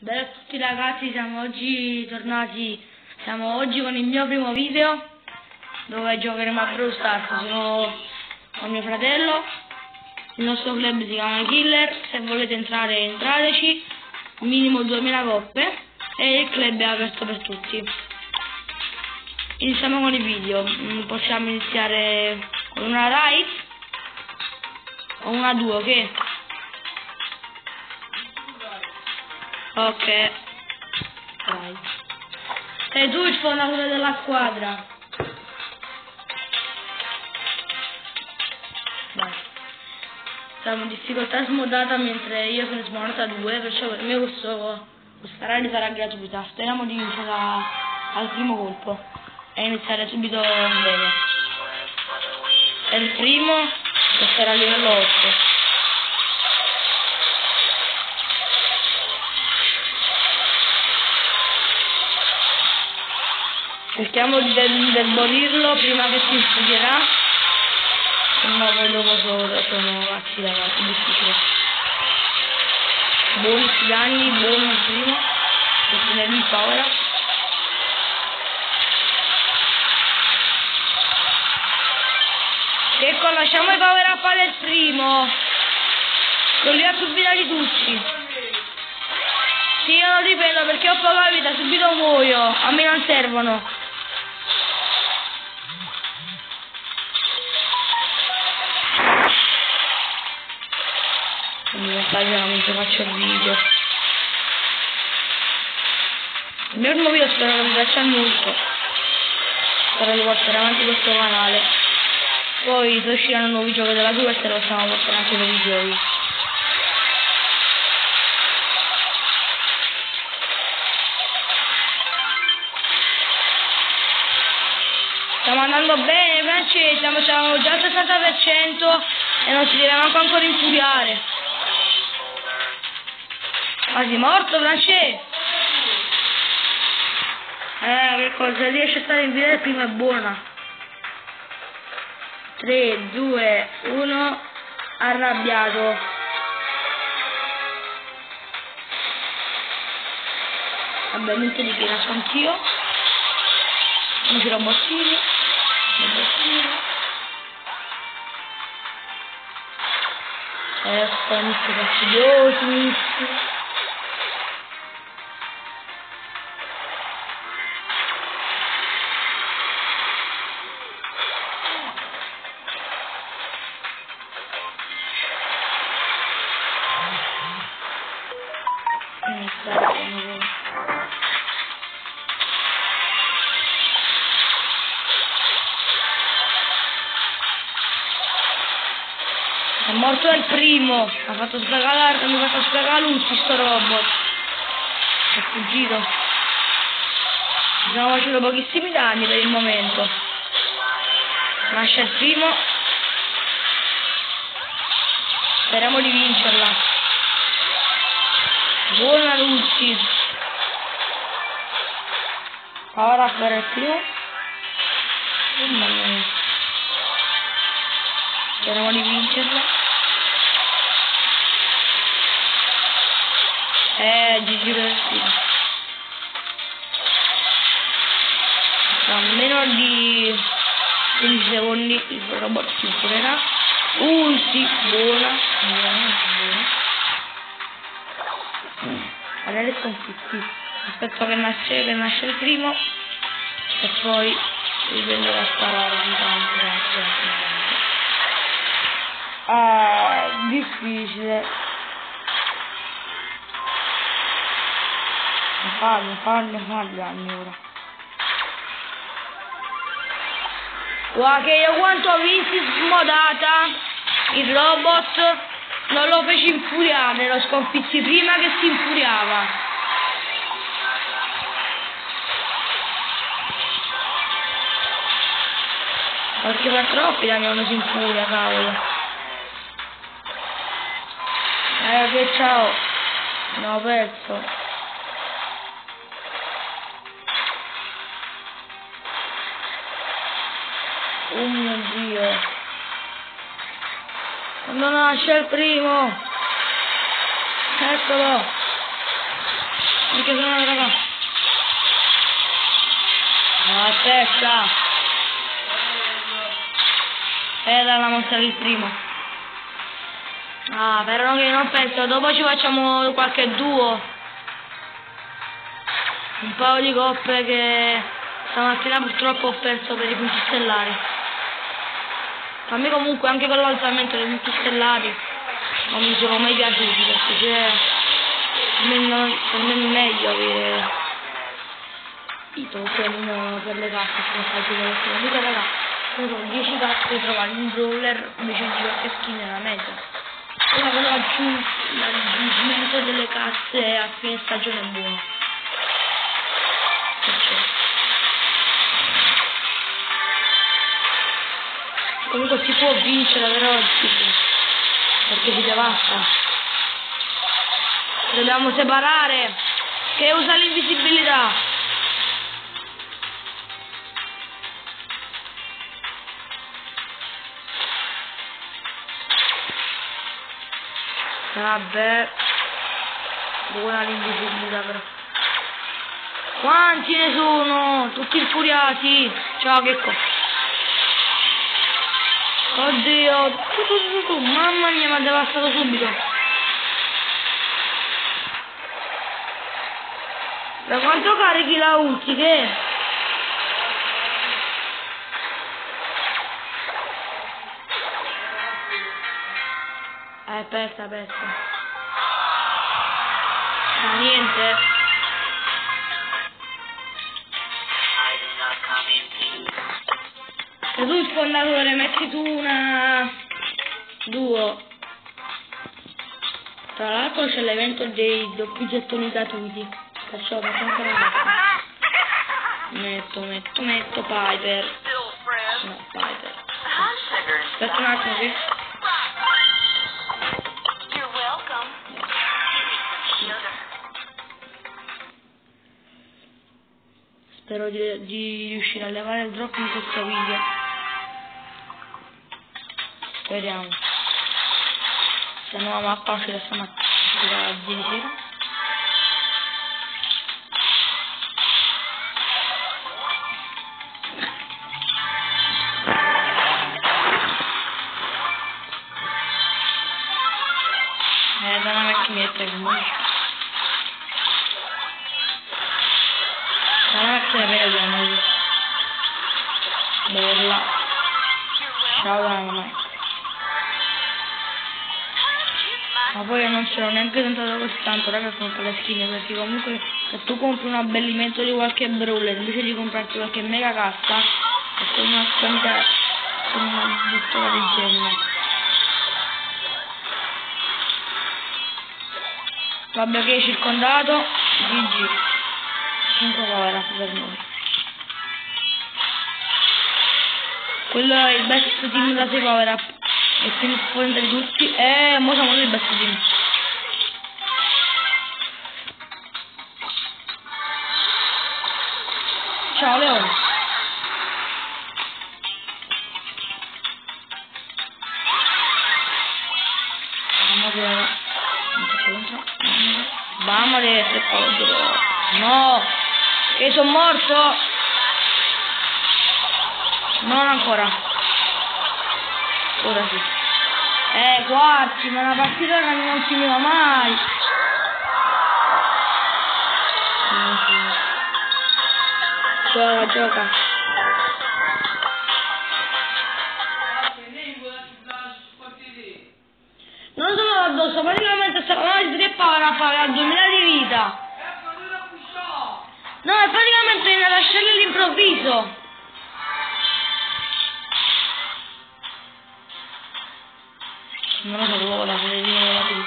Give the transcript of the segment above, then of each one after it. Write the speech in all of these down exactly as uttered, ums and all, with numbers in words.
Bella a tutti ragazzi, siamo oggi tornati, siamo oggi con il mio primo video dove giocheremo a Brawl Stars. Sono con mio fratello, il nostro club si chiama Killer, se volete entrare entrateci, minimo duemila coppe e il club è aperto per tutti. Iniziamo con i video, possiamo iniziare con una raid o una duo che? Ok, vai. Sei tu il fondatore della squadra. Vai. Siamo in difficoltà smodata mentre io sono smodata due, perciò per me questo, questa raid sarà gratuita. Speriamo di vincere al primo colpo e iniziare subito bene. È il primo che sarà a livello otto. Cerchiamo di indebolirlo prima che si sfugherà, se no poi dopo sono, sono cazzi davanti, difficile. Buoni danni, buono il primo, che se ne lui paura. Ecco, lasciamo i power up al primo, che lui ha subito tutti. Sì, io non ripeto perché ho poca vita, subito muoio, a me non servono. Mi messaggio mentre faccio il video. Il mio primo video spero che vi piaccia molto. Spero di portare avanti questo canale. Poi se usciranno nuovi giochi della tua e te lo possiamo portare anche nuovi giochi. Stiamo andando bene, Francesco, siamo, siamo già al sessanta per cento e non si deve manco ancora infuriare. Quasi morto, Francesco! Eh, che cosa, riesce a stare in vita prima è buona. tre, due, uno, arrabbiato. Vabbè, niente di piena, sono anch'io. Non ci robottini. Robottini. Ecco, inizio fastidioso, inizio. È morto il primo, ha fatto sfregare, mi ha fatto sfregare l'ultimo sto robot. È fuggito. Stiamo facendo pochissimi danni per il momento. Nasce il primo. Speriamo di vincerla. Buona l'ulti. Ora per il primo. Oh, mamma mia. Speriamo di vincerla. Eh, G G per il primo. Tra meno di quindici secondi il robot si imponerà. Ulti, buona, buona, buona. Guardate sconfitti. Aspetto che nasce, che nasce il primo e poi riprenderò a sparare di tanto. Ah, difficile. Fallo, fallo, fallo anni ora. Guarda che io quanto ho visto smodata il robot non lo feci infuriare, lo sconfissi prima che si infuriava. Perché per troppi da me non si infuria, cavolo. Eh che ciao. Ne ho perso. Oh mio Dio. Non nasce il primo. Eccolo. Aspetta. Era la mostrare il primo. Ah, però che non penso, dopo ci facciamo qualche duo. Un paio di coppe che stamattina purtroppo ho perso per i punti stellari. A me comunque anche con l'alzamento dei punti stellari non mi sono mai piaciuti, perché c'è per me non è meglio avere i token per le carte, come fai per mica raga, sono dieci carte per trovare un brawler invece di qualche skin nella meta. Ora però l'aggiungimento delle carte a fine stagione è buono. Perciò. Comunque si può vincere però perché si devasta. Dobbiamo separare che usa l'invisibilità. Vabbè, buona l'invisibilità però. Quanti ne sono? Tutti infuriati. Ciao Checco. Oddio, tu, tu, tu, tu. Mamma mia, mi ha devastato subito. Da quanto carichi la ulti che? Eh, persa, persa. Ma niente. Se tu il fondatore metti tu una duo, tra l'altro c'è l'evento dei doppi gettoni gratuiti, perciò faccio ancora questo. Metto, metto, metto Piper. No, Piper. Aspetta un attimo che... Spero di, di riuscire a levare il drop in questo video. Speriamo. Se no ma facile stamattina di sera. Eh, da una macchinetta comunque. Ragazzi, è bella, bella. Ciao Dynamite. Ma poi non c'ero neanche tentato così tanto, raga, con le skin, perché comunque se tu compri un abbellimento di qualche brawler invece di comprarti qualche mega cassa, è come una quantità, come una buttura di genere. Vabbè, che è circondato, G G. cinque power up per noi. Quello è il best team da sei power up. E il più potente di tutti. E mo siamo noi il best team. Ciao Leone. Mamma mia, che paura. No, che sono morto. Non ancora. Ora sì. Eh, quarti, ma una partita che non finiva mai. Gioca, gioca. Non sono addosso, praticamente sta una di tre power a fare a duemila di vita. No, è praticamente viene a lasciare all'improvviso. Non lo so dove la vedere.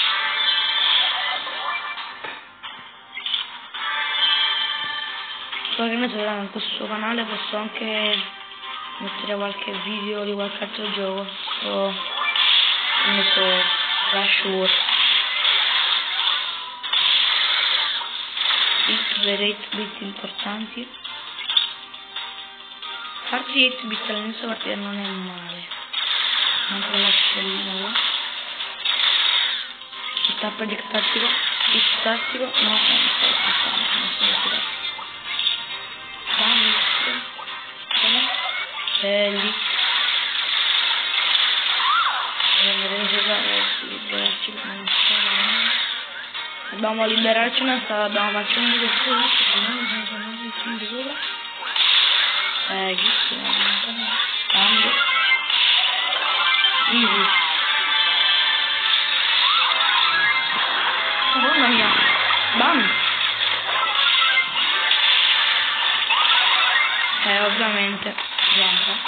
Poi che ne so, in questo canale posso anche mettere qualche video di qualche altro gioco. O ne so, Flash War. Per otto bit importanti. Farci otto bit all'inizio partita non è male. Anche la stellina là. Il tappa di tattico. Il tattico. No, non so, non so, non so. Belli. Dobbiamo liberarci una strada, dobbiamo facendo di questo di sopra. Eh, chi cambio. Easy. Oh, mamma mia. Bam. Eh, ovviamente. Giampa.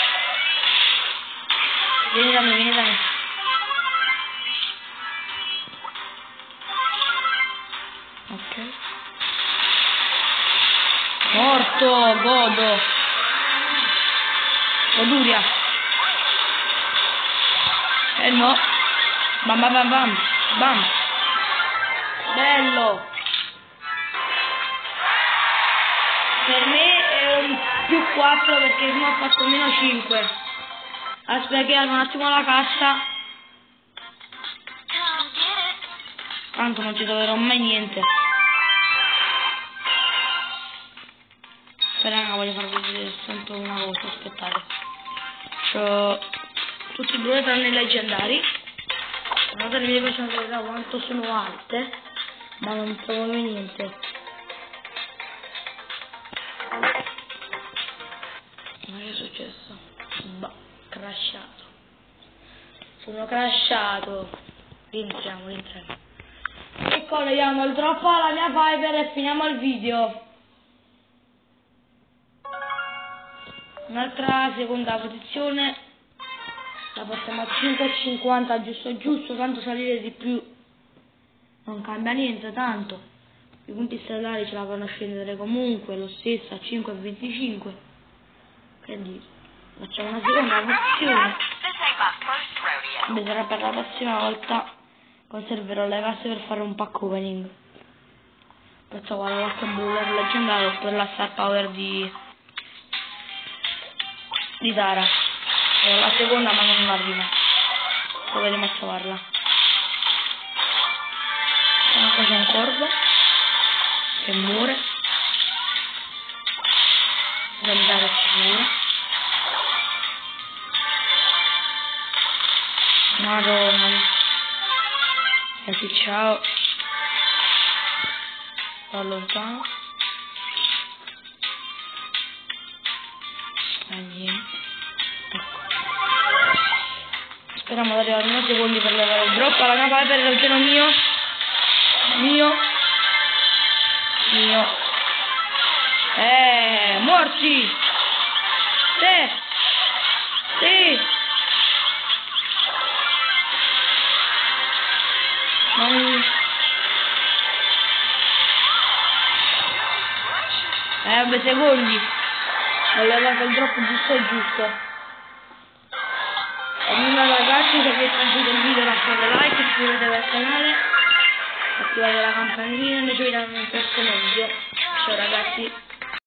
Vieni da me, vieni da me. Ok. Morto, godo. Goduria. Eh no. Bam bam bam bam. Bam. Bello. Per me è un più quattro perché mi ha fatto meno cinque. Aspetta che apro un attimo la cassa. Tanto non ci troverò mai niente. Però raga, voglio farvi vedere soltanto una cosa, aspettate. C'ho tutti i due tranne i leggendari. Guardate le mie personalità quanto sono alte, ma non trovo mai niente. Ma che è successo? Bah, crashato. Sono crashato. Rientriamo, rientriamo. E colleghiamo il drop alla mia Viper e finiamo il video. Un'altra seconda posizione. La portiamo a cinque e cinquanta giusto giusto, tanto salire di più non cambia niente tanto. I punti stellari ce la fanno scendere comunque, lo stesso a cinque e venticinque. Quindi facciamo una seconda posizione. Bisogna per la prossima volta conserverò le casse per fare un pack opening. Faccio guardare l'acqua blu per leggendario oppure la star power di di Tara. È la seconda ma non arriva. Proveremo a trovarla. Una cosa in corda che muore. Guardare che muore. Madonna. Ragazzi, ciao. Sto lontano. Ecco. Speriamo di arrivare a due secondi per levare il drop alla mia Viper, il piano mio. Mio. Mio. Eh, morti. Sì. Sì. Non... Eh, vabbè, secondi. Ho levato il drop giusto e giusto. Ognuno ragazzi, se vi è piaciuto il video lasciate like, iscrivetevi al canale, attivate la campanellina e noi ci vediamo nel prossimo video. Ciao ragazzi.